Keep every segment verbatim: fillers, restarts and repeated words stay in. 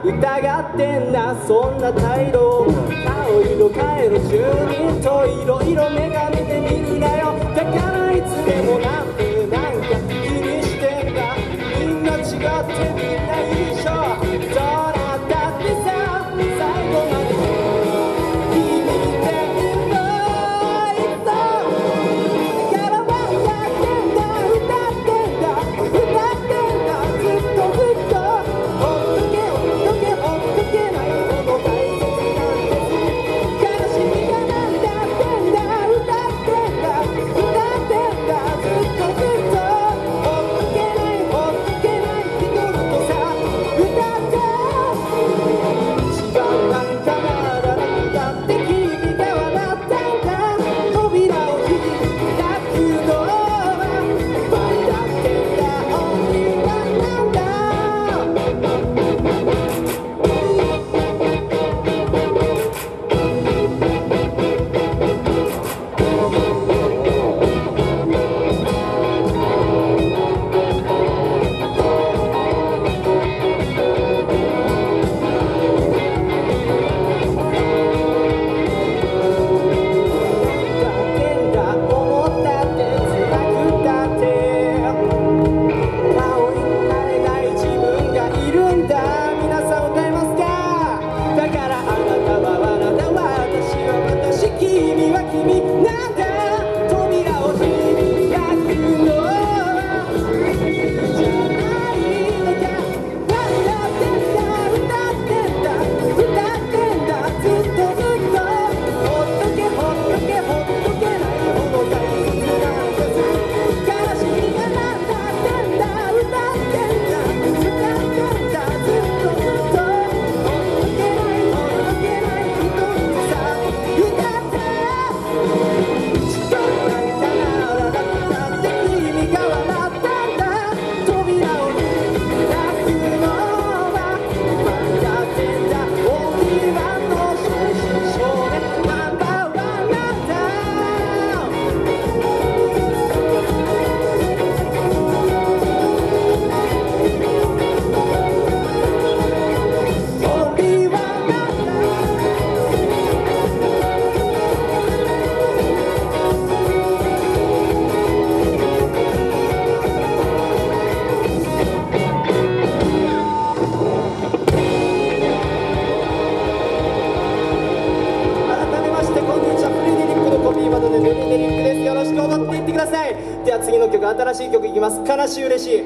疑ってんなそんな態度。顔色変えろ住人といろいろ眼鏡で見るなよ。だからいつでもなんてなんか気にしてんだ。みんな違ってみんな一緒。どうなったってさ最後まで君でいろいろ。だから歌ってんだ歌ってんだ歌ってんだずっとずっと。ほっとけほっとけほっとけないほど大切なんです。悲しみがなんだってんだ歌ってんだ歌ってんだずっとずっと。ほっとけないほっとけない人とさ歌って一番なんかならなくだって君が笑ったんだ。扉を開くのは前だってんだオンリーワンなんだ。では次の曲新しい曲いきます。悲しい嬉しい。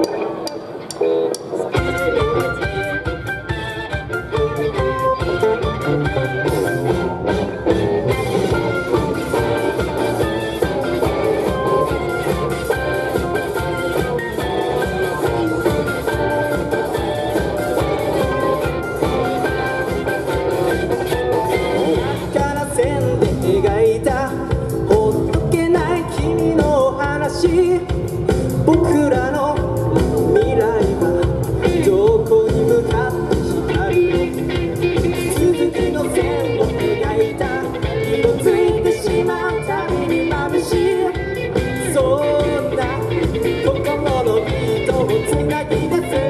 から線で描いたほっとけない君の話。僕らの未来はどこに向かって光るの。続きの線を描いた色ついてしまうたびに眩しい。そんな心のビートをつなぎ出す。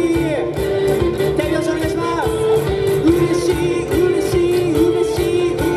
嬉しい嬉しい嬉しい嬉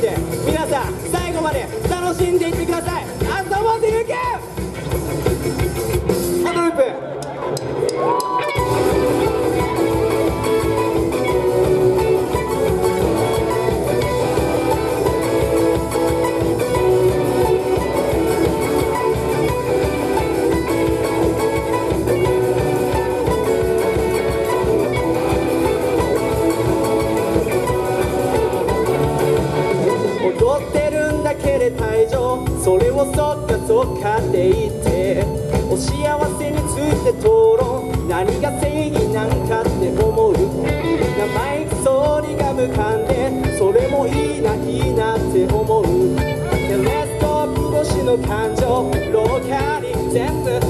で皆さん最後まで楽しんでいってください。あそぼってゆけ。ハンドループ。退場それをそっかそっかって言ってお幸せについて討論何が正義なんかって思う生意気そうにがむかんでそれもいいないいなって思うテレスコープ越しの感情廊下に全部